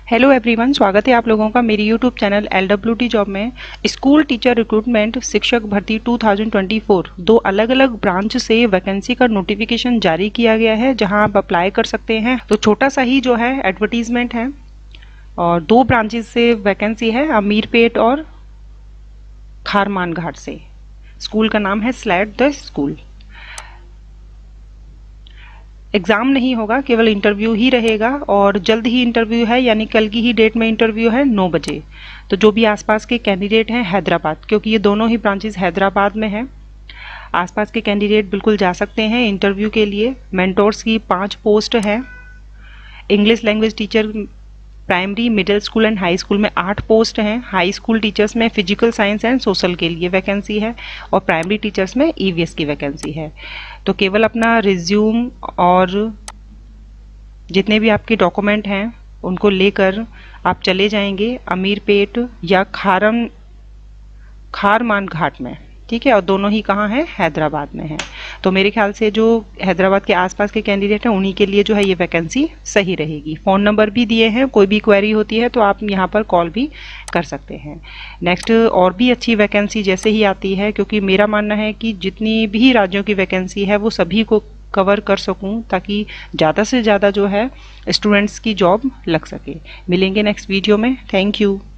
Hello everyone, स्वागत है आप लोगों का मेरी यूट्यूब चैनल LWT जॉब में। स्कूल टीचर रिक्रूटमेंट शिक्षक भर्ती 2024 दो अलग अलग ब्रांच से वैकेंसी का नोटिफिकेशन जारी किया गया है, जहां आप अप्लाई कर सकते हैं। तो छोटा सा ही जो है एडवर्टीजमेंट है और दो ब्रांचेस से वैकेंसी है, अमीरपेट और खारमान घाट से। स्कूल का नाम है स्लैट द स्कूल। एग्ज़ाम नहीं होगा, केवल इंटरव्यू ही रहेगा और जल्द ही इंटरव्यू है, यानी कल की ही डेट में इंटरव्यू है 9 बजे। तो जो भी आसपास के कैंडिडेट हैं हैदराबाद, क्योंकि ये दोनों ही ब्रांचेस हैदराबाद में हैं, आसपास के कैंडिडेट बिल्कुल जा सकते हैं इंटरव्यू के लिए। मेंटोर्स की 5 पोस्ट हैं। English language teacher primary, middle school and high school में 8 पोस्ट हैं। हाई स्कूल टीचर्स में फिजिकल साइंस एंड सोशल के लिए वैकेंसी है और प्राइमरी टीचर्स में EVS की वैकेंसी है। तो केवल अपना रिज्यूम और जितने भी आपके डॉक्यूमेंट हैं उनको लेकर आप चले जाएंगे अमीरपेट या खारमान घाट में, ठीक है। और दोनों ही कहाँ हैं? हैदराबाद में है। तो मेरे ख्याल से जो हैदराबाद के आसपास के कैंडिडेट हैं उन्हीं के लिए जो है ये वैकेंसी सही रहेगी। फ़ोन नंबर भी दिए हैं, कोई भी क्वेरी होती है तो आप यहाँ पर कॉल भी कर सकते हैं। नेक्स्ट और भी अच्छी वैकेंसी जैसे ही आती है, क्योंकि मेरा मानना है कि जितनी भी राज्यों की वैकेंसी है वो सभी को कवर कर सकूं, ताकि ज़्यादा से ज़्यादा जो है स्टूडेंट्स की जॉब लग सके। मिलेंगे नेक्स्ट वीडियो में। Thank you.